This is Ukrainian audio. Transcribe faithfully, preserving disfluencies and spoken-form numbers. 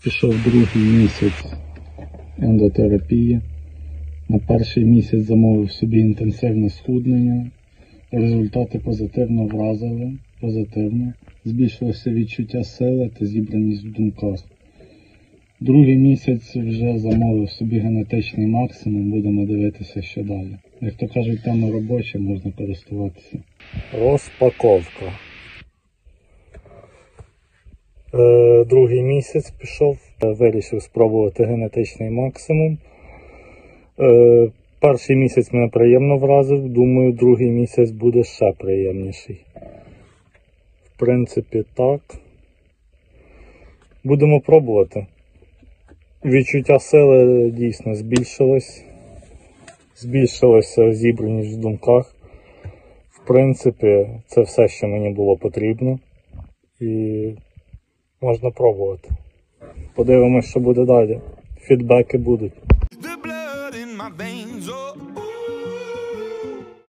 Пішов другий місяць ендотерапії. На перший місяць замовив собі інтенсивне схуднення. Результати позитивно вразили, позитивно. Збільшилося відчуття сили та зібраність в думках. Другий місяць вже замовив собі генетичний максимум, будемо дивитися, що далі. Як то кажуть, тема робоча, можна користуватися. Розпаковка. Е, другий місяць пішов, вирішив спробувати генетичний максимум. Е, перший місяць мене приємно вразив, думаю, другий місяць буде ще приємніший. В принципі, так. Будемо пробувати. Відчуття сили дійсно збільшилось. Збільшилася зібраність в думках. В принципі, це все, що мені було потрібно. І можна пробувати. Подивимось, що буде далі. Фідбеки будуть.